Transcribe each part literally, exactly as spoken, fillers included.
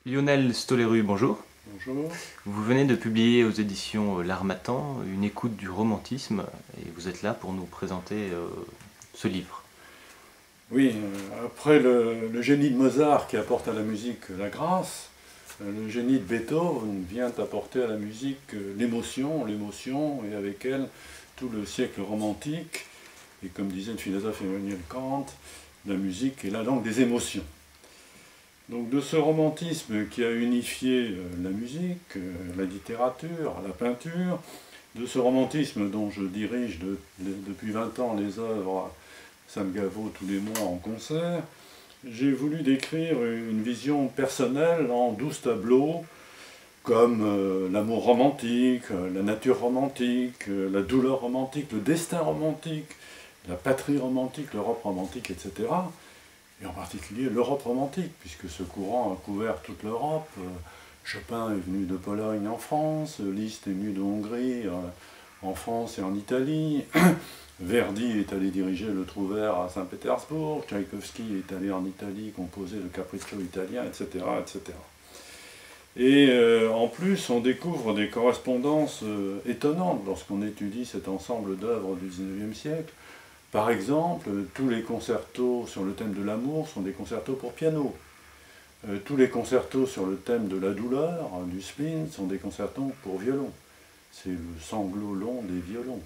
Lionel Stoléru, bonjour. Bonjour. Vous venez de publier aux éditions L'Harmattan une écoute du romantisme et vous êtes là pour nous présenter euh, ce livre. Oui, euh, après le, le génie de Mozart qui apporte à la musique la grâce, euh, le génie de Beethoven vient apporter à la musique euh, l'émotion, l'émotion et avec elle tout le siècle romantique. Et comme disait le philosophe Emmanuel Kant, la musique est la langue des émotions. Donc de ce romantisme qui a unifié euh, la musique, euh, la littérature, la peinture, de ce romantisme dont je dirige de, de, depuis vingt ans les œuvres Sam Gaveau tous les mois en concert, j'ai voulu décrire une vision personnelle en douze tableaux, comme euh, l'amour romantique, la nature romantique, euh, la douleur romantique, le destin romantique, la patrie romantique, l'Europe romantique, et cetera. Et en particulier l'Europe romantique, puisque ce courant a couvert toute l'Europe. Euh, Chopin est venu de Pologne en France, Liszt est venu de Hongrie, euh, en France et en Italie. Verdi est allé diriger le Trouvère à Saint-Pétersbourg, Tchaïkovski est allé en Italie composer le Capriccio italien, et cetera et cetera. Et euh, en plus, on découvre des correspondances euh, étonnantes lorsqu'on étudie cet ensemble d'œuvres du dix-neuvième siècle. Par exemple, tous les concertos sur le thème de l'amour sont des concertos pour piano. Euh, tous les concertos sur le thème de la douleur, du spleen, sont des concertos pour violon. C'est le sanglot long des violons.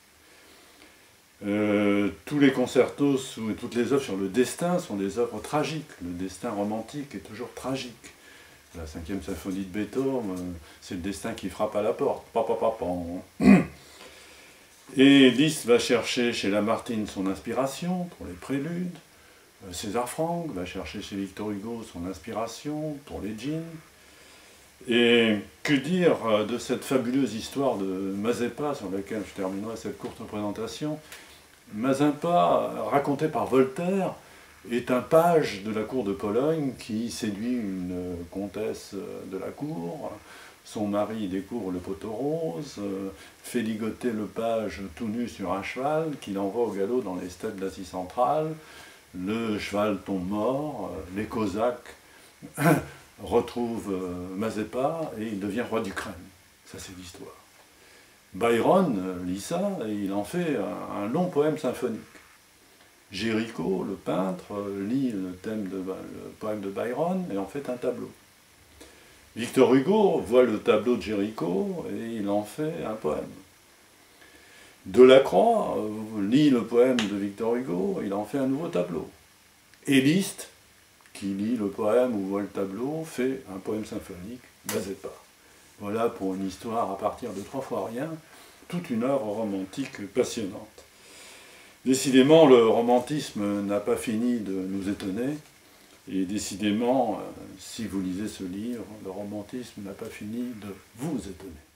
Euh, tous les concertos et toutes les œuvres sur le destin sont des œuvres tragiques. Le destin romantique est toujours tragique. La cinquième symphonie de Beethoven, euh, c'est le destin qui frappe à la porte. Pa, pa, pa, pa. Et Liszt va chercher chez Lamartine son inspiration pour les préludes. Euh, César Franck va chercher chez Victor Hugo son inspiration pour les djinns. Et que dire de cette fabuleuse histoire de Mazeppa, sur laquelle je terminerai cette courte présentation. Mazeppa, raconté par Voltaire, est un page de la cour de Pologne qui séduit une comtesse de la cour. Son mari découvre le poteau rose, fait ligoter le page tout nu sur un cheval qu'il envoie au galop dans les steppes d'Asie centrale. Le cheval tombe mort, les Cosaques retrouvent Mazeppa et il devient roi d'Ukraine. Ça, c'est l'histoire. Byron lit ça et il en fait un, un long poème symphonique. Géricault, le peintre, lit le, thème de, le poème de Byron et en fait un tableau. Victor Hugo voit le tableau de Géricault et il en fait un poème. Delacroix lit le poème de Victor Hugo, il en fait un nouveau tableau. Et Liszt, qui lit le poème ou voit le tableau, fait un poème symphonique, Mazeppa. Voilà pour une histoire à partir de trois fois rien, toute une œuvre romantique passionnante. Décidément, le romantisme n'a pas fini de nous étonner, et décidément, si vous lisez ce livre, le romantisme n'a pas fini de vous étonner.